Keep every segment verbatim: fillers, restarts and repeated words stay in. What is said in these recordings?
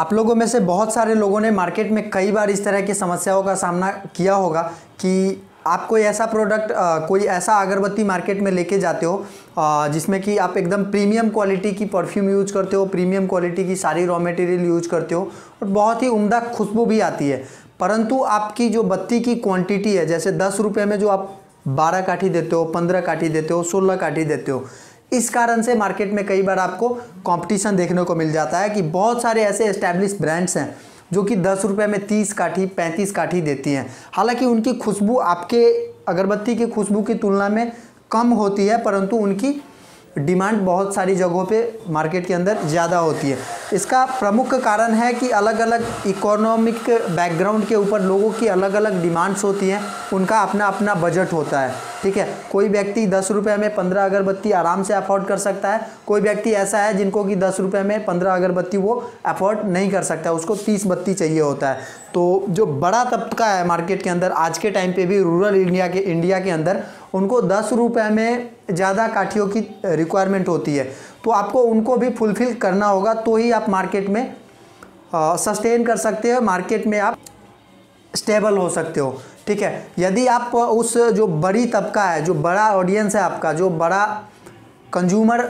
आप लोगों में से बहुत सारे लोगों ने मार्केट में कई बार इस तरह की समस्याओं का सामना किया होगा कि आप कोई ऐसा प्रोडक्ट कोई ऐसा अगरबत्ती मार्केट में लेके जाते हो आ, जिसमें कि आप एकदम प्रीमियम क्वालिटी की परफ्यूम यूज़ करते हो, प्रीमियम क्वालिटी की सारी रॉ मटेरियल यूज़ करते हो और बहुत ही उम्दा खुशबू भी आती है, परंतु आपकी जो बत्ती की क्वांटिटी है, जैसे दस रुपये में जो आप बारह काठी देते हो, पंद्रह काठी देते हो, सोलह काठी देते हो, इस कारण से मार्केट में कई बार आपको कंपटीशन देखने को मिल जाता है कि बहुत सारे ऐसे एस्टैब्लिश ब्रांड्स हैं जो कि दस रुपये में तीस काठी पैंतीस काठी देती हैं। हालांकि उनकी खुशबू आपके अगरबत्ती की खुशबू की तुलना में कम होती है, परंतु उनकी डिमांड बहुत सारी जगहों पे मार्केट के अंदर ज़्यादा होती है। इसका प्रमुख कारण है कि अलग अलग इकोनॉमिक बैकग्राउंड के ऊपर लोगों की अलग अलग डिमांड्स होती हैं, उनका अपना अपना बजट होता है। ठीक है, कोई व्यक्ति दस रुपये में पंद्रह अगरबत्ती आराम से अफोर्ड कर सकता है, कोई व्यक्ति ऐसा है जिनको कि दस रुपये में पंद्रह अगरबत्ती वो अफोर्ड नहीं कर सकता, उसको तीस बत्ती चाहिए होता है। तो जो बड़ा तबका है मार्केट के अंदर आज के टाइम पे भी रूरल इंडिया के इंडिया के अंदर, उनको दस रुपये में ज़्यादा काठियों की रिक्वायरमेंट होती है, तो आपको उनको भी फुलफ़िल करना होगा, तो ही आप मार्केट में सस्टेन कर सकते हो, मार्केट में आप स्टेबल हो सकते हो। ठीक है, यदि आप उस जो बड़ी तबका है, जो बड़ा ऑडियंस है आपका, जो बड़ा कंज्यूमर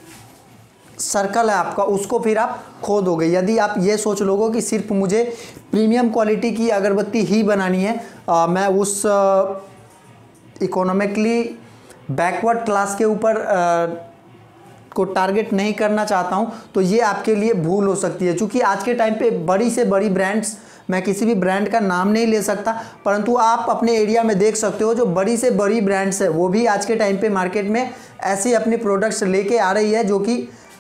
सर्कल है आपका, उसको फिर आप खो दोगे। यदि आप ये सोच लोगे कि सिर्फ मुझे प्रीमियम क्वालिटी की अगरबत्ती ही बनानी है, आ, मैं उस इकोनॉमिकली बैकवर्ड क्लास के ऊपर को टारगेट नहीं करना चाहता हूं, तो ये आपके लिए भूल हो सकती है। क्योंकि आज के टाइम पे बड़ी से बड़ी ब्रांड्स, मैं किसी भी ब्रांड का नाम नहीं ले सकता, परंतु आप अपने एरिया में देख सकते हो जो बड़ी से बड़ी ब्रांड्स है वो भी आज के टाइम पे मार्केट में ऐसे अपने प्रोडक्ट्स लेके आ रही है जो कि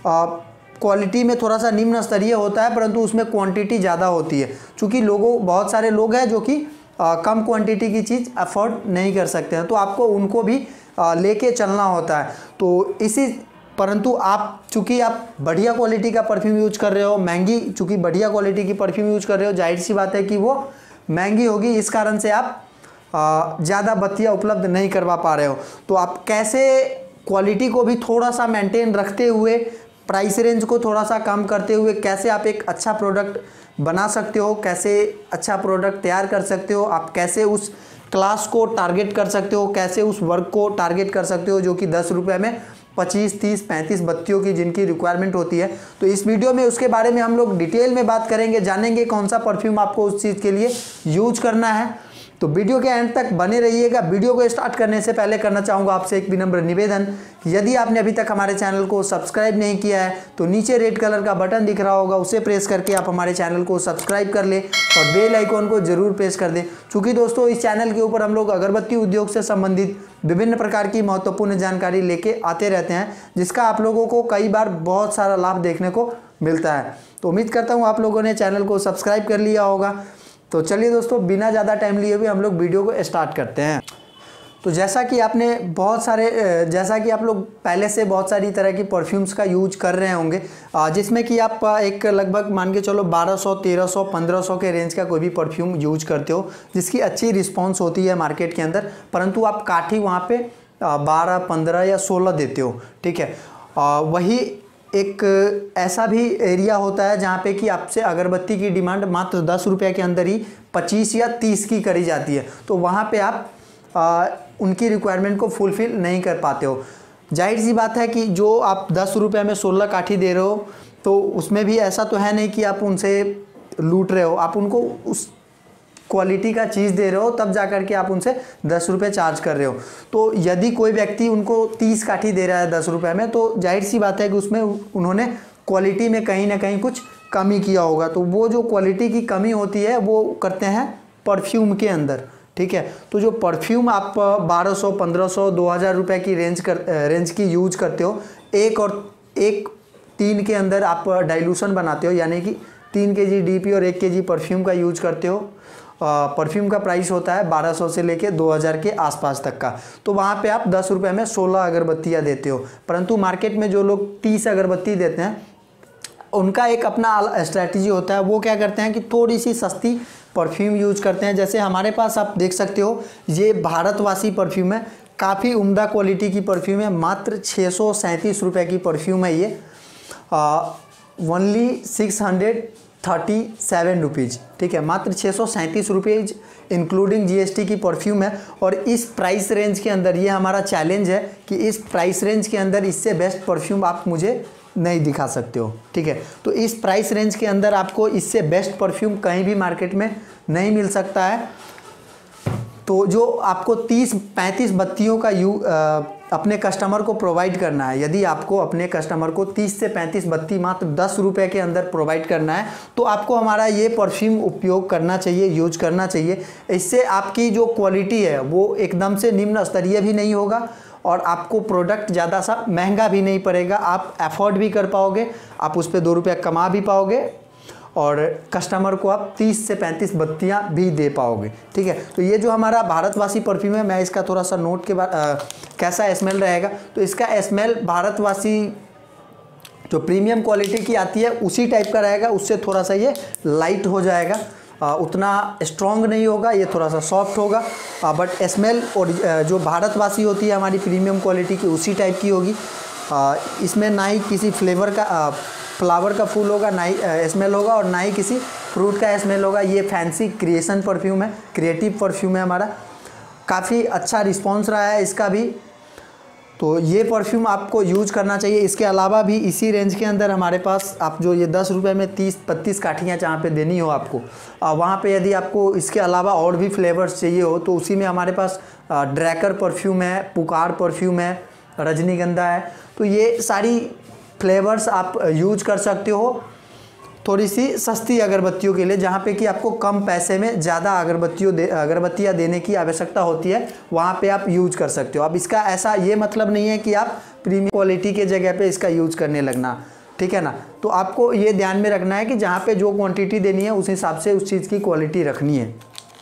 क्वालिटी में थोड़ा सा निम्न स्तरीय होता है, परंतु उसमें क्वांटिटी ज़्यादा होती है। चूँकि लोगों बहुत सारे लोग हैं जो कि आ, कम क्वांटिटी की चीज़ अफोर्ड नहीं कर सकते हैं, तो आपको उनको भी आ, लेके चलना होता है। तो इसी परंतु आप चूँकि आप बढ़िया क्वालिटी का परफ्यूम यूज कर रहे हो, महंगी चूँकि बढ़िया क्वालिटी की परफ्यूम यूज कर रहे हो, जाहिर सी बात है कि वो महंगी होगी, इस कारण से आप ज़्यादा बत्तियाँ उपलब्ध नहीं करवा पा रहे हो। तो आप कैसे क्वालिटी को भी थोड़ा सा मेंटेन रखते हुए, प्राइस रेंज को थोड़ा सा कम करते हुए कैसे आप एक अच्छा प्रोडक्ट बना सकते हो, कैसे अच्छा प्रोडक्ट तैयार कर सकते हो, आप कैसे उस क्लास को टारगेट कर सकते हो, कैसे उस वर्ग को टारगेट कर सकते हो जो कि दस रुपये में पच्चीस तीस पैंतीस बत्तियों की जिनकी रिक्वायरमेंट होती है। तो इस वीडियो में उसके बारे में हम लोग डिटेल में बात करेंगे, जानेंगे कौन सा परफ्यूम आपको उस चीज़ के लिए यूज करना है। तो वीडियो के एंड तक बने रहिएगा। वीडियो को स्टार्ट करने से पहले करना चाहूँगा आपसे एक विनम्र निवेदन, यदि आपने अभी तक हमारे चैनल को सब्सक्राइब नहीं किया है तो नीचे रेड कलर का बटन दिख रहा होगा, उसे प्रेस करके आप हमारे चैनल को सब्सक्राइब कर ले और बेल आइकॉन को जरूर प्रेस कर दें। चूँकि दोस्तों इस चैनल के ऊपर हम लोग अगरबत्ती उद्योग से संबंधित विभिन्न प्रकार की महत्वपूर्ण जानकारी लेके आते रहते हैं, जिसका आप लोगों को कई बार बहुत सारा लाभ देखने को मिलता है। तो उम्मीद करता हूँ आप लोगों ने चैनल को सब्सक्राइब कर लिया होगा। तो चलिए दोस्तों, बिना ज़्यादा टाइम लिए हुए हम लोग वीडियो को स्टार्ट करते हैं। तो जैसा कि आपने बहुत सारे जैसा कि आप लोग पहले से बहुत सारी तरह की परफ्यूम्स का यूज कर रहे होंगे, जिसमें कि आप एक लगभग मान के चलो बारह सौ तेरह सौ पंद्रह सौ के रेंज का कोई भी परफ्यूम यूज करते हो, जिसकी अच्छी रिस्पॉन्स होती है मार्केट के अंदर, परंतु आप काठी वहाँ पे बारह पंद्रह या सोलह देते हो। ठीक है, वही एक ऐसा भी एरिया होता है जहाँ पे कि आपसे अगरबत्ती की डिमांड मात्र दस रुपये के अंदर ही पच्चीस या तीस की करी जाती है, तो वहाँ पे आप आ, उनकी रिक्वायरमेंट को फुलफ़िल नहीं कर पाते हो। जाहिर सी बात है कि जो आप दस रुपये में सोलह काठी दे रहे हो, तो उसमें भी ऐसा तो है नहीं कि आप उनसे लूट रहे हो, आप उनको उस क्वालिटी का चीज़ दे रहे हो, तब जा कर के आप उनसे दस रुपये चार्ज कर रहे हो। तो यदि कोई व्यक्ति उनको तीस काठी दे रहा है दस रुपये में, तो जाहिर सी बात है कि उसमें उन्होंने क्वालिटी में कहीं ना कहीं कुछ कमी किया होगा। तो वो जो क्वालिटी की कमी होती है वो करते हैं परफ्यूम के अंदर। ठीक है, तो जो परफ्यूम आप बारह सौ पंद्रह सौ दो हज़ार रुपये की रेंज कर रेंज की यूज करते हो, एक और एक तीन के अंदर आप डाइल्यूशन बनाते हो, यानी कि तीन के जी डी पी और एक के जी परफ्यूम का यूज करते हो। परफ्यूम का प्राइस होता है बारह सौ से लेके दो हज़ार के आसपास तक का, तो वहाँ पे आप दस रुपये में सोलह अगरबत्तियाँ देते हो। परंतु मार्केट में जो लोग तीस अगरबत्ती देते हैं, उनका एक अपना स्ट्रैटेजी होता है। वो क्या करते हैं कि थोड़ी सी सस्ती परफ्यूम यूज करते हैं। जैसे हमारे पास आप देख सकते हो, ये भारतवासी परफ्यूम है, काफ़ी उम्दा क्वालिटी की परफ्यूम है, मात्र छः सौ सैंतीस रुपये की परफ्यूम है ये। Only six hundred thirty seven rupees, ठीक है, मात्र छः सौ सैंतीस रुपीज़ इंक्लूडिंग जीएसटी की परफ्यूम है। और इस प्राइस रेंज के अंदर ये हमारा चैलेंज है कि इस प्राइस रेंज के अंदर इससे बेस्ट परफ्यूम आप मुझे नहीं दिखा सकते हो, ठीक है। तो इस प्राइस रेंज के अंदर आपको इससे बेस्ट परफ्यूम कहीं भी मार्केट में नहीं मिल सकता है। तो जो आपको तीस पैंतीस बत्तियों का यू आ, अपने कस्टमर को प्रोवाइड करना है, यदि आपको अपने कस्टमर को तीस से पैंतीस बत्ती मात्र दस रुपये के अंदर प्रोवाइड करना है, तो आपको हमारा ये परफ्यूम उपयोग करना चाहिए, यूज करना चाहिए। इससे आपकी जो क्वालिटी है वो एकदम से निम्न स्तरीय भी नहीं होगा और आपको प्रोडक्ट ज़्यादा सा महंगा भी नहीं पड़ेगा, आप अफोर्ड भी कर पाओगे, आप उस पर दो रुपया कमा भी पाओगे और कस्टमर को आप तीस से पैंतीस बत्तियां भी दे पाओगे, ठीक है। तो ये जो हमारा भारतवासी परफ्यूम है, मैं इसका थोड़ा सा नोट के बाद कैसा स्मेल रहेगा, तो इसका स्मेल भारतवासी जो प्रीमियम क्वालिटी की आती है उसी टाइप का रहेगा, उससे थोड़ा सा ये लाइट हो जाएगा, आ, उतना स्ट्रॉन्ग नहीं होगा, ये थोड़ा सा सॉफ्ट होगा, बट स्मेल और जो भारतवासी होती है हमारी प्रीमियम क्वालिटी की उसी टाइप की होगी। आ, इसमें ना ही किसी फ्लेवर का आ, फ्लावर का फूल होगा, ना ही स्मेल होगा और ना ही किसी फ्रूट का स्मेल होगा। ये फैंसी क्रिएशन परफ्यूम है, क्रिएटिव परफ्यूम है हमारा, काफ़ी अच्छा रिस्पॉन्स रहा है इसका भी। तो ये परफ्यूम आपको यूज करना चाहिए। इसके अलावा भी इसी रेंज के अंदर हमारे पास आप जो ये दस रुपये में तीस बत्तीस काठियाँ जहाँ पे देनी हो आपको, वहाँ पे यदि आपको इसके अलावा और भी फ्लेवर्स चाहिए हो तो उसी में हमारे पास ड्रैकर परफ्यूम है, पुकार परफ्यूम है, रजनीगंधा है। तो ये सारी फ्लेवर्स आप यूज कर सकते हो थोड़ी सी सस्ती अगरबत्तियों के लिए, जहाँ पे कि आपको कम पैसे में ज़्यादा अगरबत्तियों दे अगरबत्तियाँ देने की आवश्यकता होती है, वहाँ पे आप यूज कर सकते हो। अब इसका ऐसा ये मतलब नहीं है कि आप प्रीमियम क्वालिटी के जगह पे इसका यूज करने लगना, ठीक है ना। तो आपको ये ध्यान में रखना है कि जहाँ पे जो क्वांटिटी देनी है उस हिसाब से उस चीज़ की क्वालिटी रखनी है।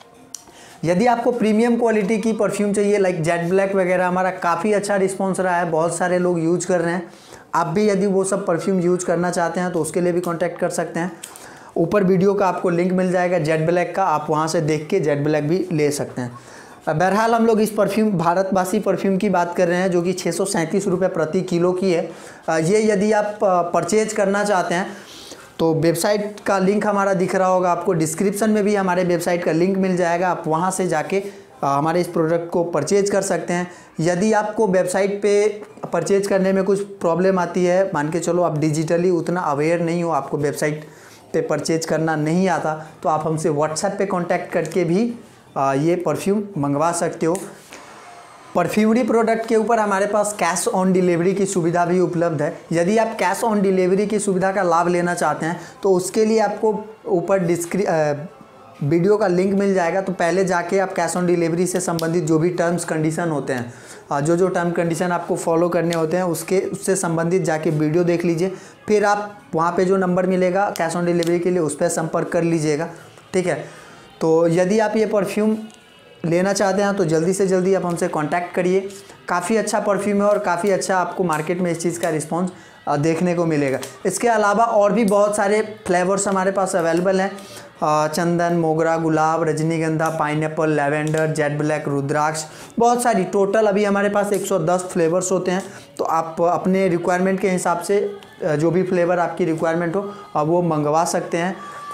यदि आपको प्रीमियम क्वालिटी की परफ्यूम चाहिए, लाइक जेट ब्लैक वगैरह, हमारा काफ़ी अच्छा रिस्पॉन्स रहा है, बहुत सारे लोग यूज कर रहे हैं। आप भी यदि वो सब परफ्यूम यूज करना चाहते हैं तो उसके लिए भी कांटेक्ट कर सकते हैं। ऊपर वीडियो का आपको लिंक मिल जाएगा जेट ब्लैक का, आप वहाँ से देख के जेट ब्लैक भी ले सकते हैं। बहरहाल हम लोग इस परफ्यूम भारतवासी परफ्यूम की बात कर रहे हैं जो कि छः सौ सैंतीस रुपये प्रति किलो की है। ये यदि आप परचेज करना चाहते हैं तो वेबसाइट का लिंक हमारा दिख रहा होगा आपको, डिस्क्रिप्शन में भी हमारे वेबसाइट का लिंक मिल जाएगा, आप वहाँ से जाके हमारे इस प्रोडक्ट को परचेज कर सकते हैं। यदि आपको वेबसाइट पे परचेज करने में कुछ प्रॉब्लम आती है, मान के चलो आप डिजिटली उतना अवेयर नहीं हो, आपको वेबसाइट पे परचेज करना नहीं आता, तो आप हमसे व्हाट्सएप पे कांटेक्ट करके भी ये परफ्यूम मंगवा सकते हो। परफ्यूमरी प्रोडक्ट के ऊपर हमारे पास कैश ऑन डिलीवरी की सुविधा भी उपलब्ध है। यदि आप कैश ऑन डिलीवरी की सुविधा का लाभ लेना चाहते हैं तो उसके लिए आपको ऊपर डिस्क्रि वीडियो का लिंक मिल जाएगा, तो पहले जाके आप कैश ऑन डिलीवरी से संबंधित जो भी टर्म्स कंडीशन होते हैं, जो जो टर्म कंडीशन आपको फॉलो करने होते हैं उसके उससे संबंधित जाके वीडियो देख लीजिए, फिर आप वहाँ पे जो नंबर मिलेगा कैश ऑन डिलीवरी के लिए उस पर संपर्क कर लीजिएगा, ठीक है। तो यदि आप ये परफ्यूम लेना चाहते हैं तो जल्दी से जल्दी आप हमसे कांटेक्ट करिए। काफ़ी अच्छा परफ्यूम है और काफ़ी अच्छा आपको मार्केट में इस चीज़ का रिस्पांस देखने को मिलेगा। इसके अलावा और भी बहुत सारे फ्लेवर्स हमारे पास अवेलेबल हैं, चंदन, मोगरा, गुलाब, रजनीगंधा, पाइनएप्पल, लैवेंडर, जेट ब्लैक, रुद्राक्ष, बहुत सारी। टोटल अभी हमारे पास एक सौ दस फ्लेवर्स होते हैं। तो आप अपने रिक्वायरमेंट के हिसाब से जो भी फ्लेवर आपकी रिक्वायरमेंट हो आप वो मंगवा सकते हैं।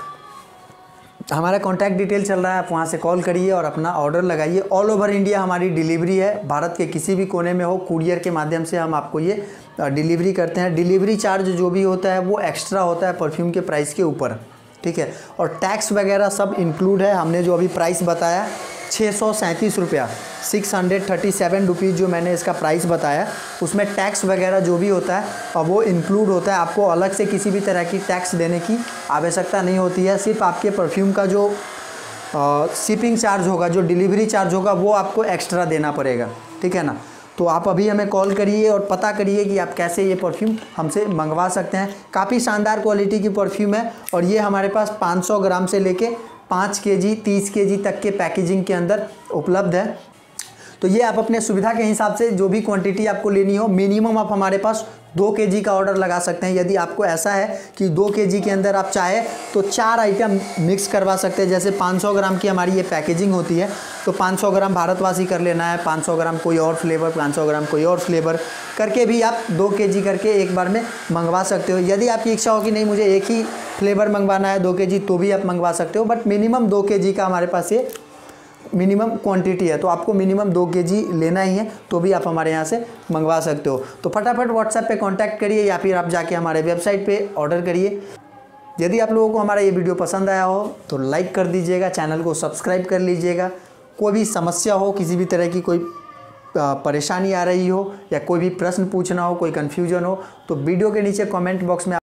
हमारा कॉन्टैक्ट डिटेल चल रहा है, आप वहाँ से कॉल करिए और अपना ऑर्डर लगाइए। ऑल ओवर इंडिया हमारी डिलीवरी है, भारत के किसी भी कोने में हो, कुरियर के माध्यम से हम आपको ये डिलीवरी करते हैं। डिलीवरी चार्ज जो भी होता है वो एक्स्ट्रा होता है परफ्यूम के प्राइस के ऊपर, ठीक है। और टैक्स वगैरह सब इंक्लूड है। हमने जो अभी प्राइस बताया छः सौ सैंतीस रुपया six hundred thirty seven rupees जो मैंने इसका प्राइस बताया, उसमें टैक्स वगैरह जो भी होता है और वो इंक्लूड होता है। आपको अलग से किसी भी तरह की टैक्स देने की आवश्यकता नहीं होती है। सिर्फ आपके परफ्यूम का जो शिपिंग चार्ज होगा, जो डिलीवरी चार्ज होगा, वो आपको एक्स्ट्रा देना पड़ेगा, ठीक है ना। तो आप अभी हमें कॉल करिए और पता करिए कि आप कैसे ये परफ्यूम हमसे मंगवा सकते हैं। काफ़ी शानदार क्वालिटी की परफ्यूम है और ये हमारे पास पाँच सौ ग्राम से लेके पाँच केजी तीस केजी तक के पैकेजिंग के अंदर उपलब्ध है। तो ये आप अपने सुविधा के हिसाब से जो भी क्वांटिटी आपको लेनी हो, मिनिमम आप हमारे पास दो केजी का ऑर्डर लगा सकते हैं। यदि आपको ऐसा है कि दो केजी के अंदर आप चाहे तो चार आइटम मिक्स करवा सकते हैं। जैसे पाँच सौ ग्राम की हमारी ये पैकेजिंग होती है, तो पाँच सौ ग्राम भारतवासी कर लेना है, पाँच सौ ग्राम कोई और फ्लेवर, पाँच सौ ग्राम कोई और फ्लेवर करके भी आप दो केजी करके एक बार में मंगवा सकते हो। यदि आपकी इच्छा हो कि नहीं मुझे एक ही फ्लेवर मंगवाना है दो केजी, तो भी आप मंगवा सकते हो, बट मिनिमम दो केजी का हमारे पास ये मिनिमम क्वांटिटी है, तो आपको मिनिमम दो केजी लेना ही है, तो भी आप हमारे यहाँ से मंगवा सकते हो। तो फटाफट व्हाट्सएप पे कांटेक्ट करिए या फिर आप जाके हमारे वेबसाइट पे ऑर्डर करिए। यदि आप लोगों को हमारा ये वीडियो पसंद आया हो तो लाइक कर दीजिएगा, चैनल को सब्सक्राइब कर लीजिएगा। कोई भी समस्या हो, किसी भी तरह की कोई परेशानी आ रही हो या कोई भी प्रश्न पूछना हो, कोई कन्फ्यूजन हो, तो वीडियो के नीचे कमेंट बॉक्स में